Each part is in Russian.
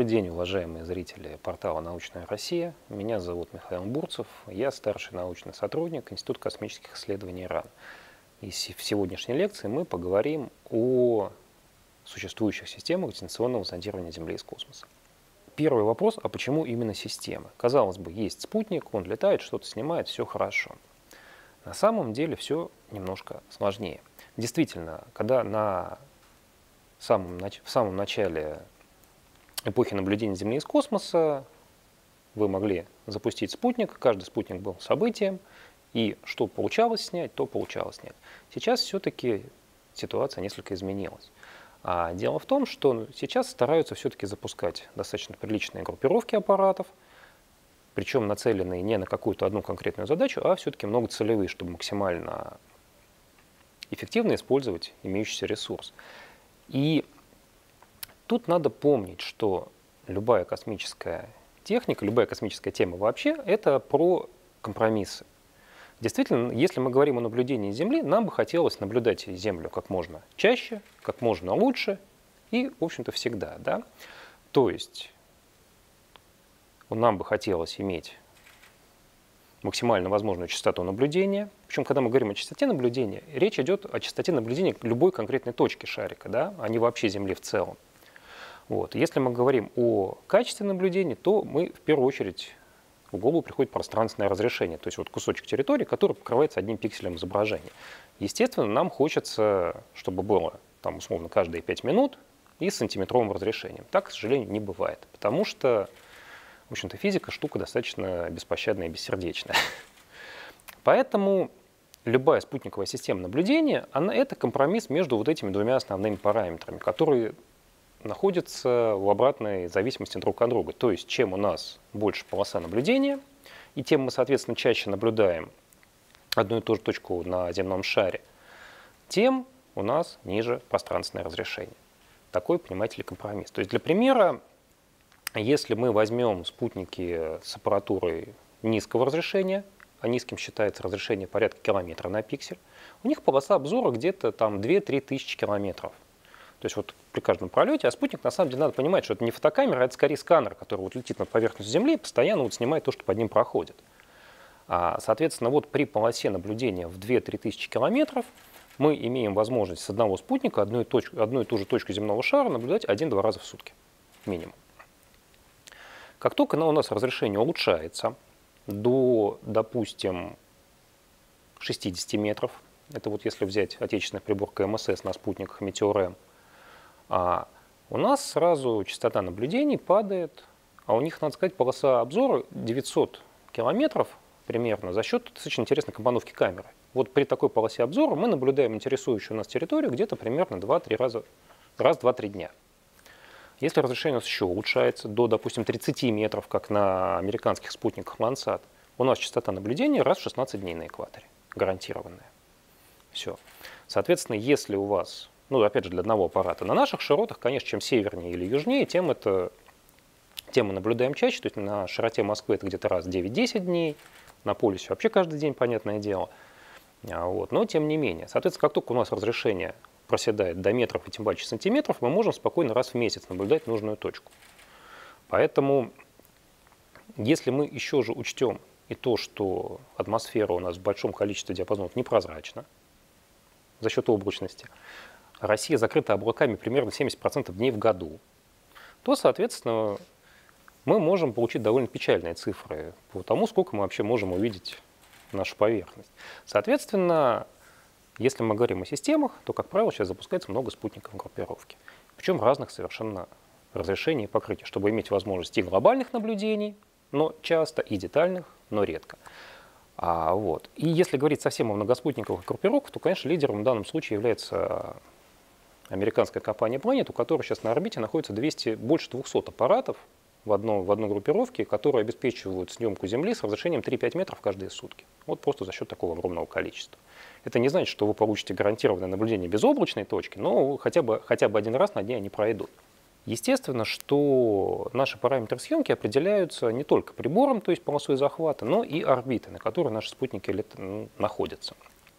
Добрый день, уважаемые зрители портала «Научная Россия». Меня зовут Михаил Бурцев, я старший научный сотрудник Института космических исследований РАН. И в сегодняшней лекции мы поговорим о существующих системах дистанционного зондирования Земли из космоса. Первый вопрос, а почему именно системы? Казалось бы, есть спутник, он летает, что-то снимает, все хорошо. На самом деле все немножко сложнее. Действительно, когда в самом начале эпохи наблюдения Земли из космоса вы могли запустить спутник, каждый спутник был событием, и что получалось снять, то получалось снять. Сейчас все-таки ситуация несколько изменилась. Дело в том, что сейчас стараются все-таки запускать достаточно приличные группировки аппаратов, причем нацеленные не на какую-то одну конкретную задачу, а все-таки многоцелевые, чтобы максимально эффективно использовать имеющийся ресурс. И тут надо помнить, что любая космическая техника, любая космическая тема вообще – это про компромиссы. Действительно, если мы говорим о наблюдении Земли, нам бы хотелось наблюдать Землю как можно чаще, как можно лучше и, в общем-то, всегда. Да? То есть нам бы хотелось иметь максимально возможную частоту наблюдения. Причем, когда мы говорим о частоте наблюдения, речь идет о частоте наблюдения любой конкретной точки шарика, да? А не вообще Земли в целом. Вот. Если мы говорим о качестве наблюдения, то мы в первую очередь в голову приходит пространственное разрешение, то есть вот кусочек территории, который покрывается одним пикселем изображения. Естественно, нам хочется, чтобы было там, условно, каждые 5 минут и с сантиметровым разрешением. Так, к сожалению, не бывает, потому что, в общем-то, физика штука достаточно беспощадная и бессердечная. Поэтому любая спутниковая система наблюдения, это компромисс между вот этими двумя основными параметрами, которые находятся в обратной зависимости друг от друга. То есть, чем у нас больше полоса наблюдения, и тем мы, соответственно, чаще наблюдаем одну и ту же точку на земном шаре, тем у нас ниже пространственное разрешение. Такой, понимаете ли, компромисс. То есть, для примера, если мы возьмем спутники с аппаратурой низкого разрешения, а низким считается разрешение порядка километра на пиксель, у них полоса обзора где-то там 2-3 тысячи километров. То есть вот при каждом пролете, а спутник, на самом деле, надо понимать, что это не фотокамера, а это скорее сканер, который вот летит над поверхностью Земли и постоянно вот снимает то, что под ним проходит. Соответственно, вот при полосе наблюдения в 2-3 тысячи километров мы имеем возможность с одного спутника одну и ту же точку земного шара наблюдать 1-2 раза в сутки, минимум. Как только у нас разрешение улучшается до, допустим, 60 метров, это вот если взять отечественный прибор КМСС на спутниках Метеор-М, у нас сразу частота наблюдений падает, а у них, надо сказать, полоса обзора 900 километров примерно за счет достаточно интересной компоновки камеры. Вот при такой полосе обзора мы наблюдаем интересующую нас территорию где-то примерно 2-3 раза, раз в 2-3 дня. Если разрешение у нас еще улучшается до, допустим, 30 метров, как на американских спутниках Landsat, у нас частота наблюдения раз в 16 дней на экваторе, гарантированная. Все. Соответственно, если у вас, опять же, для одного аппарата, на наших широтах, конечно, чем севернее или южнее, тем мы наблюдаем чаще, то есть на широте Москвы это где-то раз в 9-10 дней, на полюсе вообще каждый день, понятное дело. Но тем не менее, соответственно, как только у нас разрешение проседает до метров и тем более сантиметров, мы можем спокойно раз в месяц наблюдать нужную точку. Поэтому, если мы еще же учтем и то, что атмосфера у нас в большом количестве диапазонов непрозрачна за счет облачности, Россия закрыта облаками примерно 70% дней в году, то, соответственно, мы можем получить довольно печальные цифры по тому, сколько мы вообще можем увидеть нашу поверхность. Соответственно, если мы говорим о системах, то, как правило, сейчас запускается много спутников группировки. Причем разных совершенно разрешений и покрытий, чтобы иметь возможность и глобальных наблюдений, но часто, и детальных, но редко. И если говорить совсем о многоспутниковых группировках, то, конечно, лидером в данном случае является американская компания Planet, у которой сейчас на орбите находится больше 200 аппаратов в одной группировке, которые обеспечивают съемку Земли с разрешением 3-5 метров каждые сутки. Вот просто за счет такого огромного количества. Это не значит, что вы получите гарантированное наблюдение безоблачной точки, но хотя бы один раз на дне они пройдут. Естественно, что наши параметры съемки определяются не только прибором, то есть полосой захвата, но и орбитой, на которой наши спутники находятся.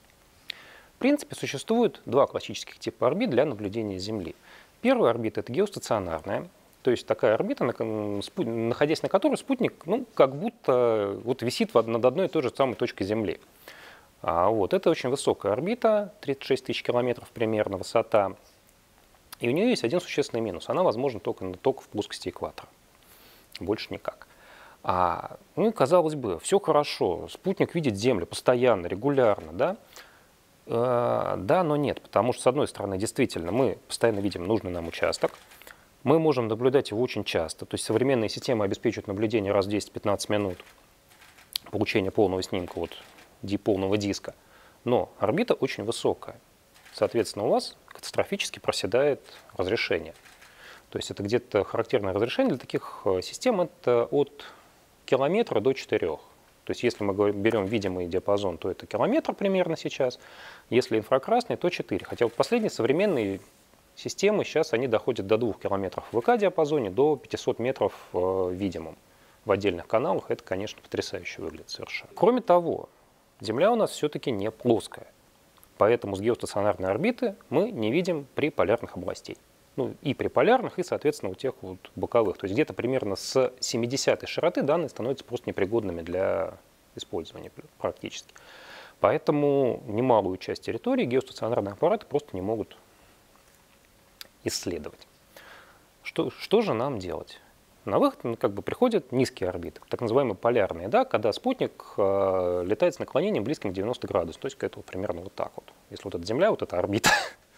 В принципе, существует два классических типа орбит для наблюдения Земли. Первая орбита – это геостационарная, То есть такая орбита, находясь на которой спутник, ну, как будто вот висит над одной и той же самой точкой Земли. Вот. Это очень высокая орбита, 36 тысяч километров примерно высота. И у нее есть один существенный минус. Она возможна только в плоскости экватора. Больше никак. Ну, казалось бы, все хорошо. Спутник видит Землю постоянно, регулярно, да? Да, но нет. Потому что, с одной стороны, действительно, мы постоянно видим нужный нам участок. Мы можем наблюдать его очень часто. То есть современные системы обеспечивают наблюдение раз в 10-15 минут, получение полного снимка от полного диска. Но орбита очень высокая. Соответственно, у вас катастрофически проседает разрешение. То есть это где-то характерное разрешение для таких систем, это от километра до 4. То есть если мы берем видимый диапазон, то это километр примерно сейчас. Если инфракрасный, то 4. Хотя вот последние современные системы сейчас они доходят до 2 километров в ВК-диапазоне, до 500 метров видимым. В отдельных каналах это, конечно, потрясающе выглядит совершенно. Кроме того, Земля у нас все-таки не плоская. Поэтому с геостационарной орбиты мы не видим приполярных областей. Ну, и приполярных, и, соответственно, у тех вот боковых. То есть где-то примерно с 70-й широты данные становятся просто непригодными для использования практически. Поэтому немалую часть территории геостационарные аппараты просто не могут исследовать. Что же нам делать? На выход как бы приходят низкие орбиты, так называемые полярные, да, когда спутник летает с наклонением близким к 90 градусов, то есть это вот примерно вот так вот. Если вот эта Земля, вот эта орбита.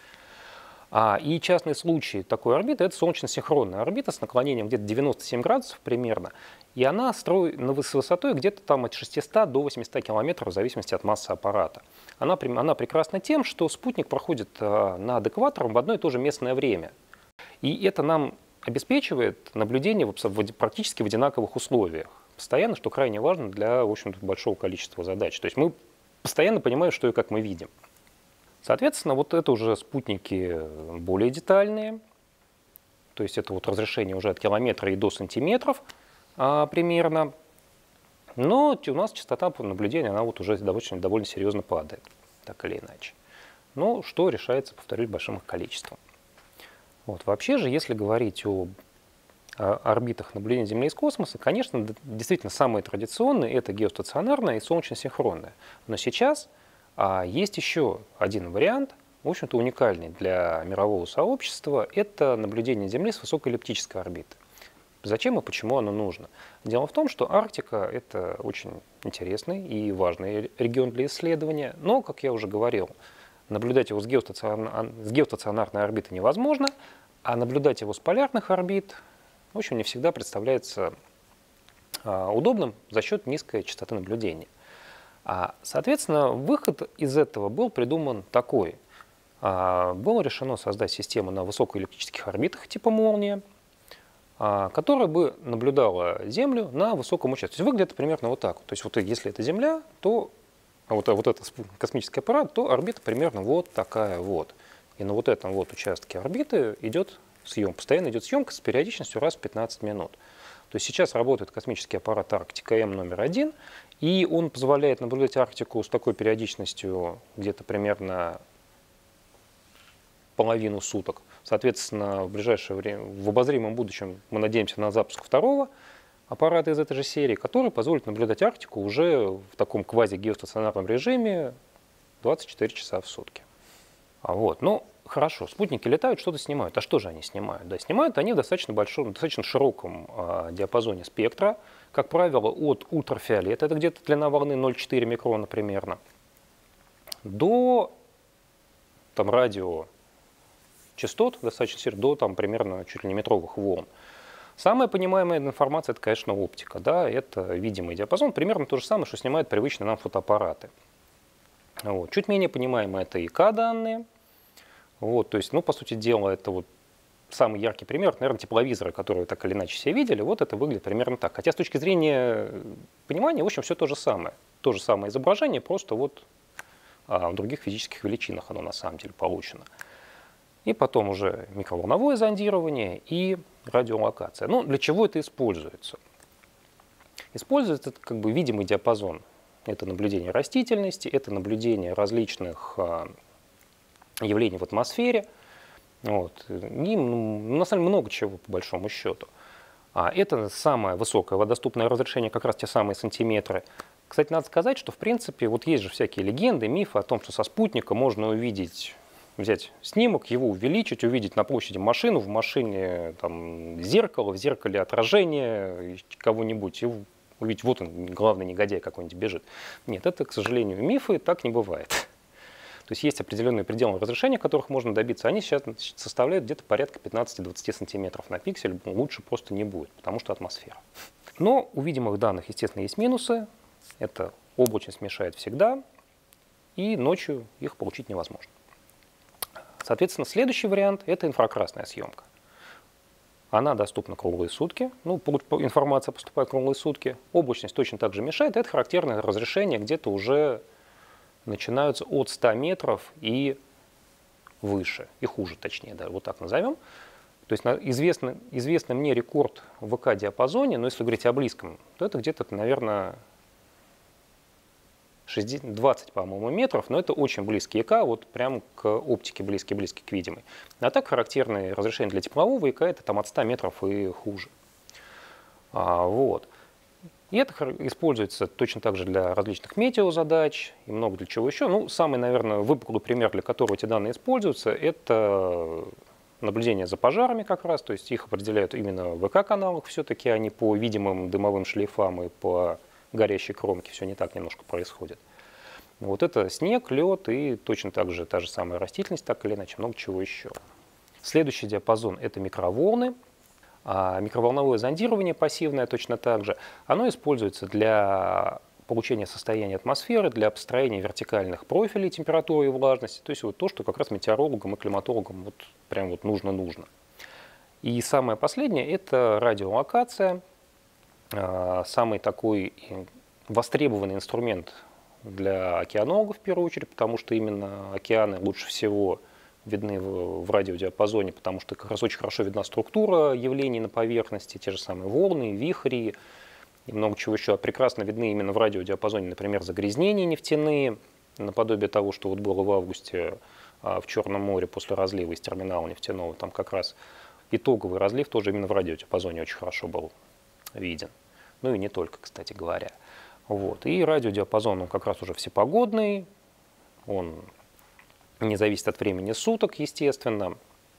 И частный случай такой орбиты – это солнечно-синхронная орбита с наклонением где-то 97 градусов примерно, и она с высотой где-то там от 600 до 800 километров в зависимости от массы аппарата. Она прекрасна тем, что спутник проходит над экватором в одно и то же местное время. И это нам обеспечивает наблюдение практически в одинаковых условиях. Постоянно, что крайне важно для, в общем-то, большого количества задач. То есть мы постоянно понимаем, что и как мы видим. Соответственно, вот это уже спутники более детальные. То есть это вот разрешение уже от километра и до сантиметров примерно. Но у нас частота наблюдения, она вот уже довольно серьезно падает, так или иначе. Но что решается, повторюсь, большим их количеством. Вот. Вообще же, если говорить о орбитах наблюдения Земли из космоса, конечно, действительно самые традиционные – это геостационарная и солнечно-синхронная. Но сейчас есть еще один вариант, в общем-то уникальный для мирового сообщества – это наблюдение Земли с высокой эллиптической орбиты. Зачем и почему оно нужно? Дело в том, что Арктика – это очень интересный и важный регион для исследования, но, как я уже говорил, наблюдать его с геостационарной орбиты невозможно, а наблюдать его с полярных орбит, в общем, не всегда представляется удобным за счет низкой частоты наблюдения. Соответственно, выход из этого был придуман такой. Было решено создать систему на высокоэллиптических орбитах типа «Молния», которая бы наблюдала Землю на высоком участке. Выглядит примерно вот так. То есть вот если это Земля, то вот этот космический аппарат, то орбита примерно вот такая вот. И на вот этом вот участке орбиты постоянно идет съемка с периодичностью раз в 15 минут. То есть сейчас работает космический аппарат Арктика М номер 1, и он позволяет наблюдать Арктику с такой периодичностью где-то примерно половину суток. Соответственно, в ближайшее время, в обозримом будущем, мы надеемся на запуск второго аппарата из этой же серии, который позволит наблюдать Арктику уже в таком квази-геостационарном режиме 24 часа в сутки. Ну, хорошо, спутники летают, что-то снимают. А что же они снимают? Да, снимают они в достаточно широком диапазоне спектра, как правило, от ультрафиолета, это где-то длина волны 0,4 микрона примерно, до радиочастот, достаточно серьезно, до примерно чуть ли не метровых волн. Самая понимаемая информация – это, конечно, оптика. Да? Это видимый диапазон, примерно то же самое, что снимают привычные нам фотоаппараты. Чуть менее понимаемые – это ИК-данные. То есть, по сути дела, это самый яркий пример, наверное, тепловизоры, которые вы так или иначе все видели. Вот это выглядит примерно так. Хотя с точки зрения понимания, в общем, все то же самое. То же самое изображение, просто в других физических величинах оно на самом деле получено. И потом уже микроволновое зондирование и радиолокация. Для чего это используется? Используется это как бы видимый диапазон. Это наблюдение растительности, это наблюдение различных явлений в атмосфере. Вот. Им на самом деле много чего, по большому счету. А это самое высокое водоступное разрешение, как раз те самые сантиметры. Кстати, надо сказать, что в принципе вот есть же всякие легенды, мифы о том, что со спутника можно увидеть, взять снимок, его увеличить, увидеть на площади машину, в машине там, зеркало, в зеркале отражение кого-нибудь, и увидеть, вот он, главный негодяй какой-нибудь бежит. Нет, это, к сожалению, мифы, так не бывает. То есть есть определенные пределы разрешения, которых можно добиться. Они сейчас составляют где-то порядка 15-20 сантиметров на пиксель. Лучше просто не будет, потому что атмосфера. Но у видимых данных, естественно, есть минусы. Это облачность мешает всегда, и ночью их получить невозможно. Соответственно, следующий вариант – это инфракрасная съемка. Она доступна круглые сутки. Ну, информация поступает круглые сутки. Облачность точно так же мешает. Это характерное разрешение где-то уже начинаются от 100 метров и выше, и хуже, точнее, да, вот так назовем. То есть известный мне рекорд в ВК-диапазоне, но если говорить о близком, то это где-то, наверное, 20, по-моему, метров, но это очень близкий ИК, вот прям к оптике близкий к видимой. А так характерное разрешение для теплового ИК это там от 100 метров и хуже. Вот. И это используется точно так же для различных метеозадач и много для чего еще. Ну, самый, наверное, выпуклый пример, для которого эти данные используются, это наблюдение за пожарами как раз. То есть их определяют именно в ВК-каналах все-таки, а не по видимым дымовым шлейфам и по горящей кромке. Все не так немножко происходит. Вот это снег, лед и точно так же та же самая растительность, так или иначе, много чего еще. Следующий диапазон – это микроволны. А микроволновое зондирование пассивное точно так же, оно используется для получения состояния атмосферы, для построения вертикальных профилей температуры и влажности, то есть вот то, что как раз метеорологам и климатологам вот прям вот нужно. И самое последнее – это радиолокация, самый такой востребованный инструмент для океанологов в первую очередь, потому что именно океаны лучше всего видны в радиодиапазоне, потому что как раз очень хорошо видна структура явлений на поверхности, те же самые волны, вихри и много чего еще. Прекрасно видны именно в радиодиапазоне, например, загрязнения нефтяные, наподобие того, что вот было в августе в Черном море после разлива из терминала нефтяного. Там как раз итоговый разлив тоже именно в радиодиапазоне очень хорошо был виден. Ну и не только, кстати говоря. Вот. И радиодиапазон, он как раз уже всепогодный, он не зависит от времени суток, естественно.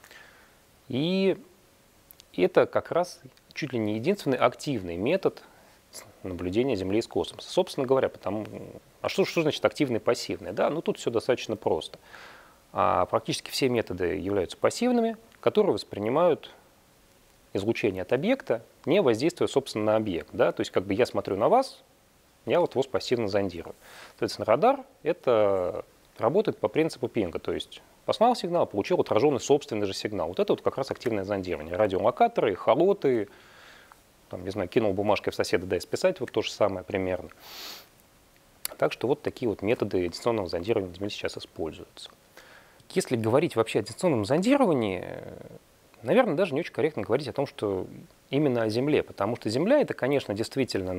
И это как раз чуть ли не единственный активный метод наблюдения Земли из космоса. Собственно говоря, а что значит активный и пассивный? Да, ну тут все достаточно просто. Практически все методы являются пассивными, которые воспринимают излучение от объекта, не воздействуя, собственно, на объект. Да? То есть как бы я смотрю на вас, я вот вас пассивно зондирую. Соответственно, радар – это работает по принципу пинга, то есть послал сигнал, получил отраженный собственный же сигнал. Вот это вот как раз активное зондирование. Радиолокаторы, эхолоты, там, не знаю, кинул бумажкой в соседа, дай списать, вот то же самое примерно. Так что вот такие вот методы дистанционного зондирования Земли сейчас используются. Если говорить вообще о дистанционном зондировании, наверное, даже не очень корректно говорить о том, что именно о Земле, потому что Земля – это, конечно, действительно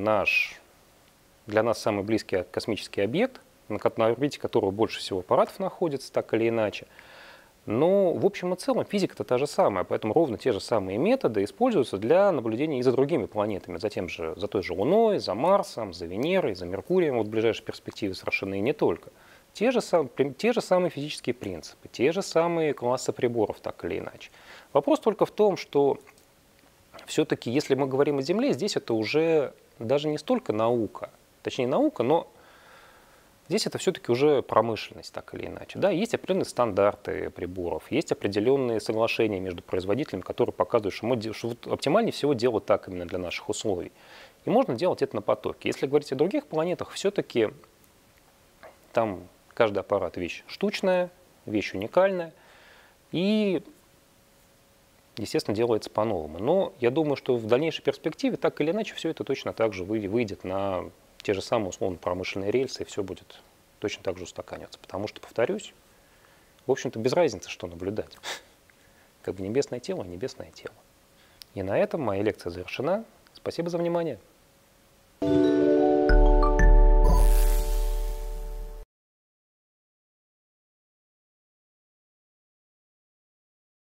для нас самый близкий космический объект, на орбите которого больше всего аппаратов находится, так или иначе. Но в общем и целом физика-то та же самая, поэтому ровно те же самые методы используются для наблюдения и за другими планетами, за той же Луной, за Марсом, за Венерой, за Меркурием, вот в ближайшей перспективе совершенно и не только. Те же самые физические принципы, те же самые классы приборов, так или иначе. Вопрос только в том, что все-таки, если мы говорим о Земле, здесь это уже даже не столько наука, точнее наука, но здесь это все-таки уже промышленность, так или иначе. Да, есть определенные стандарты приборов, есть определенные соглашения между производителями, которые показывают, что вот оптимальнее всего делать так именно для наших условий. И можно делать это на потоке. Если говорить о других планетах, все-таки там каждый аппарат вещь штучная, вещь уникальная. И, естественно, делается по-новому. Но я думаю, что в дальнейшей перспективе так или иначе все это точно так же выйдет на те же самые условно-промышленные рельсы, и все будет точно так же устаканиваться. Потому что, повторюсь, в общем-то, без разницы, что наблюдать. Как бы небесное тело, небесное тело. И на этом моя лекция завершена. Спасибо за внимание.